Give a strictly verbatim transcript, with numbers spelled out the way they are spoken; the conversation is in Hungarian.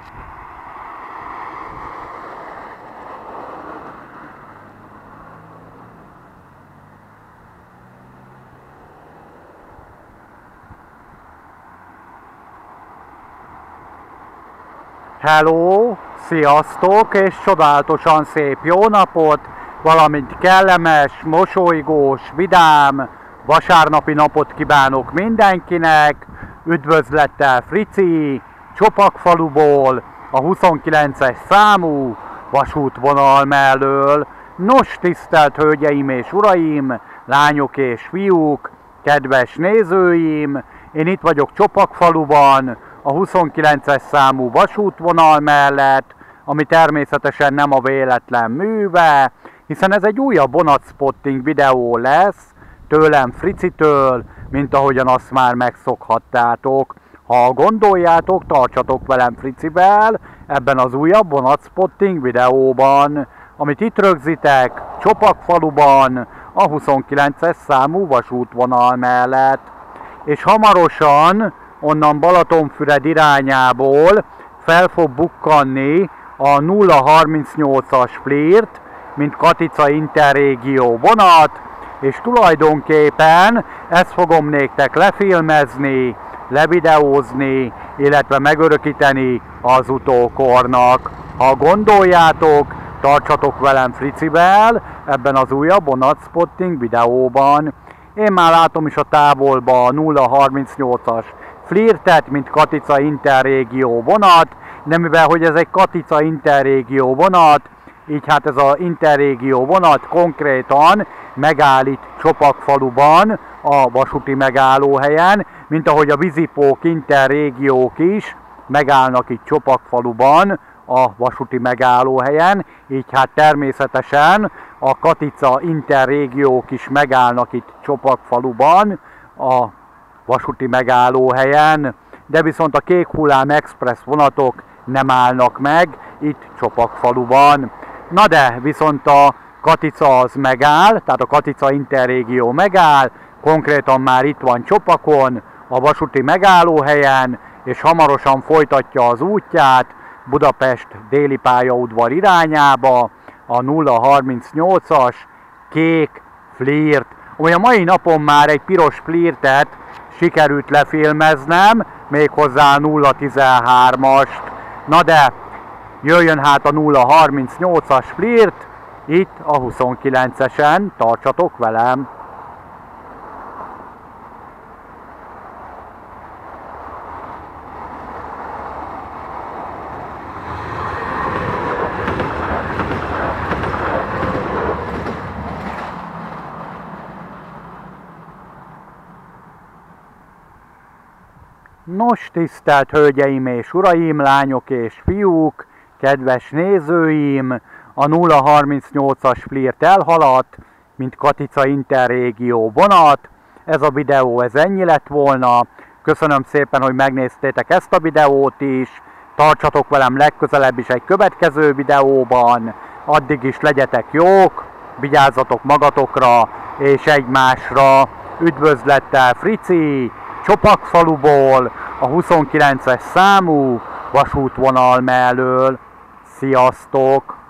Hello! Sziasztok! És csodálatosan szép jó napot, valamint kellemes, mosolygós, vidám vasárnapi napot kívánok mindenkinek! Üdvözlettel Frici, Csopakfaluból, a huszonkilences számú vasútvonal mellől. Nos, tisztelt hölgyeim és uraim, lányok és fiúk, kedves nézőim! Én itt vagyok Csopakfaluban, a huszonkilences számú vasútvonal mellett, ami természetesen nem a véletlen műve, hiszen ez egy újabb vonatspotting videó lesz, tőlem Fricitől, mint ahogyan azt már megszokhattátok. Ha gondoljátok, tartsatok velem Fricivel ebben az újabb vonatspotting videóban, amit itt rögzítek Csopakfaluban, a huszonkilences számú vasútvonal mellett. És hamarosan onnan Balatonfüred irányából fel fog bukkanni a nulla harmincnyolcas Flirt, mint Katica Interrégió vonat, és tulajdonképpen ezt fogom néktek lefilmezni, levideózni, illetve megörökíteni az utókornak. Ha gondoljátok, tartsatok velem Fricivel ebben az újabb vonatspotting videóban. Én már látom is a távolba a nulla harmincnyolcas Flirtet, mint Katica Interrégió vonat, de mivel hogy ez egy Katica Interrégió vonat, így hát ez az Interrégió vonat konkrétan megáll itt Csopakfaluban a vasúti megállóhelyen, mint ahogy a vízipók Interrégiók is megállnak itt Csopakfaluban a vasúti megállóhelyen, így hát természetesen a Katica Interrégiók is megállnak itt Csopakfaluban a vasúti megállóhelyen, de viszont a Kék Hullám Express vonatok nem állnak meg itt Csopakfaluban. Na de viszont a Katica az megáll, tehát a Katica Interrégió megáll, konkrétan már itt van Csopakon, a vasúti megállóhelyen, és hamarosan folytatja az útját Budapest déli pályaudvar irányába, a nulla harmincnyolcas Kék Flirt. Ami a mai napon már egy piros Flirtet sikerült lefilmeznem, méghozzá a nulla tizenhármast. Na de jöjjön hát a nulla harmincnyolcas Flirt, itt a huszonkilencesen, tartsatok velem! Nos, tisztelt hölgyeim és uraim, lányok és fiúk, kedves nézőim, a nulla harmincnyolcas Flirt elhaladt, mint Katica Interrégió vonat. Ez a videó, ez ennyi lett volna. Köszönöm szépen, hogy megnéztétek ezt a videót is. Tartsatok velem legközelebb is egy következő videóban. Addig is legyetek jók, vigyázzatok magatokra és egymásra. Üdvözlettel Frici, Csopakfaluból, a huszonkilences számú vasútvonal mellől. Sziasztok!